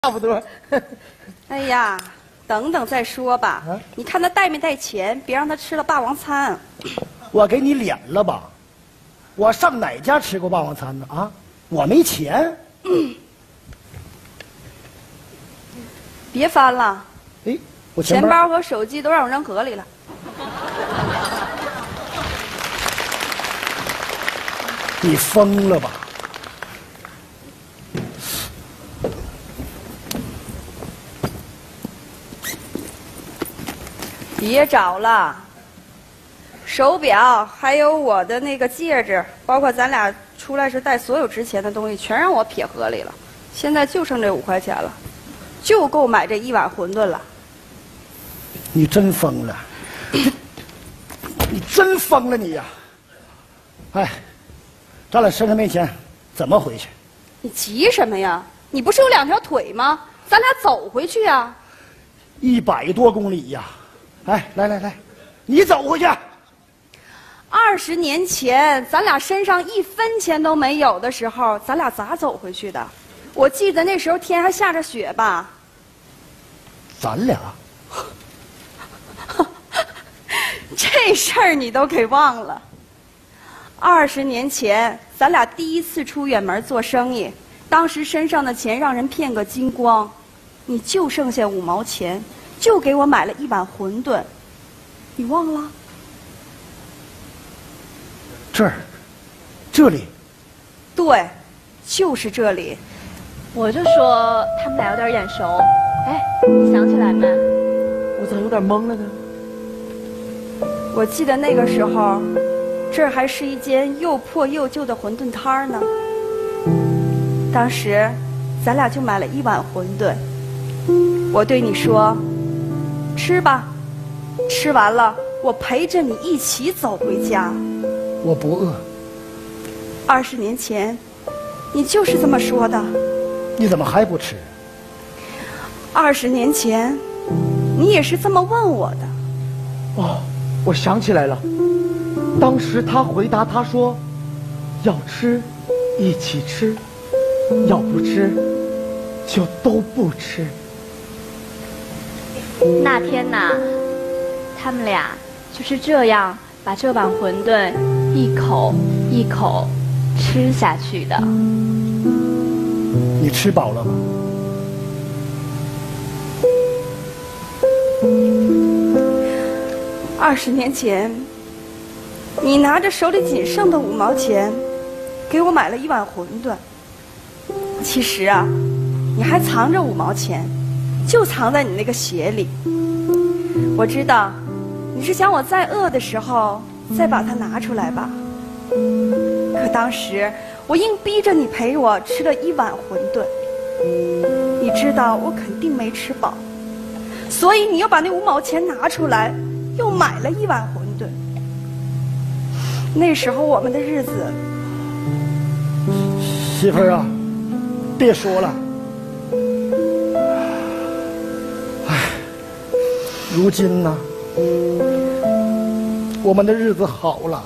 差不多。 哎呀，等等再说吧。 啊、 你看他带没带钱，别让他吃了霸王餐。 我给你脸了吧？我上哪家吃过霸王餐呢？啊，我没钱。 别翻了。 哎，我钱包和手机都让我扔河里了。 你疯了吧？ 别找了，手表还有我的那个戒指，包括咱俩出来时带所有值钱的东西，全让我撇河里了。现在就剩这5块钱了，就够买这1碗馄饨了。 你真疯了！你真疯了你呀！哎，咱俩身上没钱，怎么回去？ 你急什么呀？你不是有2条腿吗？咱俩走回去呀。 100多公里呀！哎，来，你走回去。 20年前，咱俩身上1分钱都没有的时候，咱俩咋走回去的？我记得那时候天还下着雪吧。 咱俩？ 这事儿你都给忘了。20年前，咱俩第一次出远门做生意，当时身上的钱让人骗个精光，你就剩下5毛钱。就给我买了1碗馄饨，你忘了？ 这里， 对，就是这里。 我就说他们俩有点眼熟。哎，你想起来没？ 我咋有点懵了呢？ 我记得那个时候，这儿还是一间又破又旧的馄饨摊儿呢。当时，咱俩就买了1碗馄饨。我对你说。吃吧，吃完了我陪着你一起走回家。 我不饿。 20年前，你就是这么说的。 你怎么还不吃 ？20年前，你也是这么问我的。 哦，我想起来了，当时他回答他说：“要吃，一起吃；要不吃，就都不吃。” 那天呐，他们俩就是这样把这碗馄饨一口一口吃下去的。 你吃饱了吗 ？20年前，你拿着手里仅剩的5毛钱，给我买了1碗馄饨。其实啊，你还藏着5毛钱。就藏在你那个鞋里。我知道，你是想我再饿的时候再把它拿出来吧。可当时我硬逼着你陪我吃了1碗馄饨，你知道我肯定没吃饱，所以你又把那5毛钱拿出来，又买了1碗馄饨。那时候我们的日子， 媳妇儿啊，别说了。如今呢，我们的日子好了，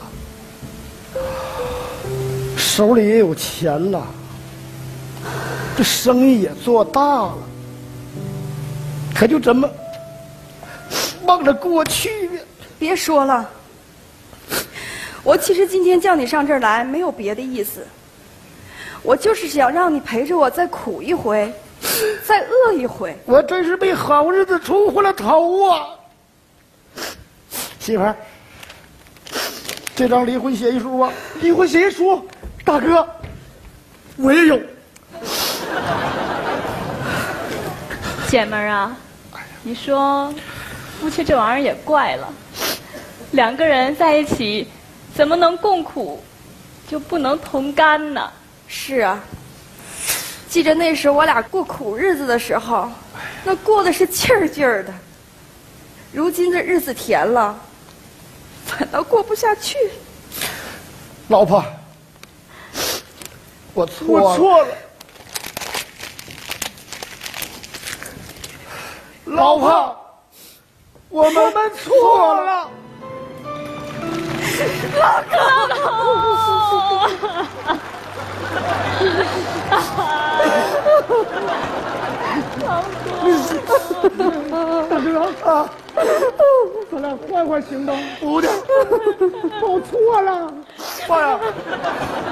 手里也有钱了，这生意也做大了，可就这么忘了过去呀！ 别说了，我其实今天叫你上这儿来没有别的意思，我就是想让你陪着我再苦一回。再饿一回， 我真是被好日子冲昏了头啊！媳妇儿，这张离婚协议书啊， 离婚协议书，大哥，我也有。 姐们儿啊，你说，夫妻这玩意儿也怪了，2个人在一起，怎么能共苦，就不能同甘呢？ 是啊。记着那时候我俩过苦日子的时候，那过的是劲儿劲儿的。如今这日子甜了，反倒过不下去。 老婆，我错了。老婆，我们错了。 老公。 啊！ 咱俩换换行动。 不的， 走错了。 爸呀，